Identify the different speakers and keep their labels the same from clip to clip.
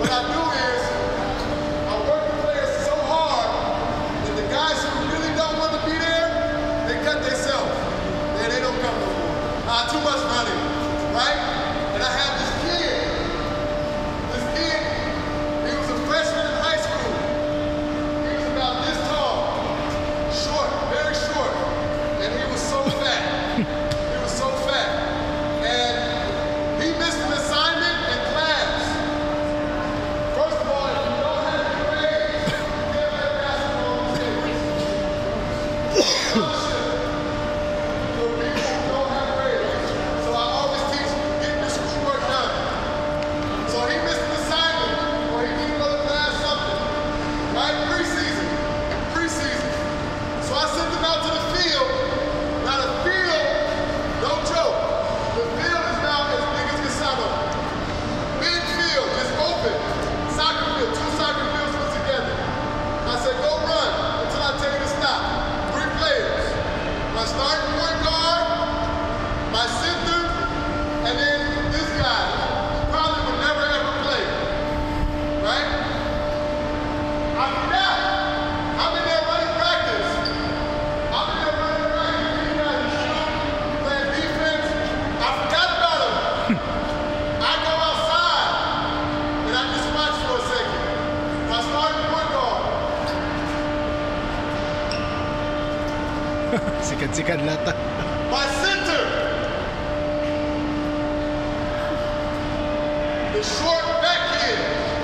Speaker 1: what I do is I work the players so hard that the guys who really don't want to be there, they cut themselves. They don't come no more. Too much running, right? And I have this kid. This kid, he was a freshman in high school. He was about this tall, short, very short, and he was so fat. He was so fat. And he missed an assignment in class. First of all, if you don't have any grades, you can't play basketball on the table.
Speaker 2: Sikat-sikat lata.
Speaker 1: My center, the short back kid.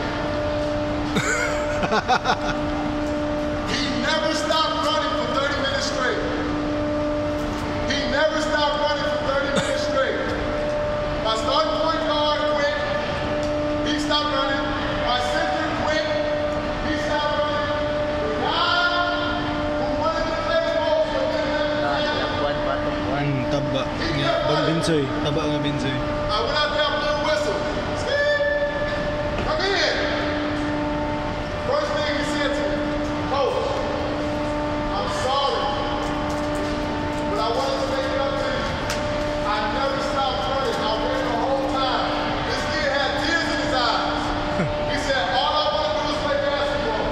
Speaker 1: He never stopped running for 30 minutes straight. He never stopped running for 30 minutes straight. My starting point guard quit. He stopped running. My center quit. He stopped running. The guy who wanted to play ball but didn't have the time.
Speaker 2: Taba nga Binsoy. Taba nga Binsoy.
Speaker 1: I went out there, blew a whistle. Come in. First thing he said to me, Coach, I'm sorry, but I wanted to make it up to you. I never stopped running. I ran the whole time. This kid had tears in his eyes. He said, all I want to do is play basketball.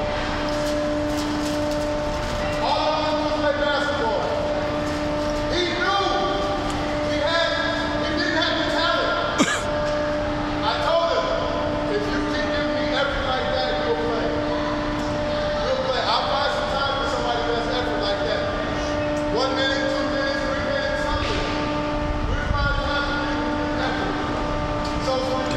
Speaker 1: All I want to do is play basketball. He knew he didn't have the talent. I told him, if you can give me effort like that, you'll play. You'll play. I'll find some time for somebody that's effort like that. 1 minute, 2 minutes, 3 minutes, something. We'll find time for people to do effort. So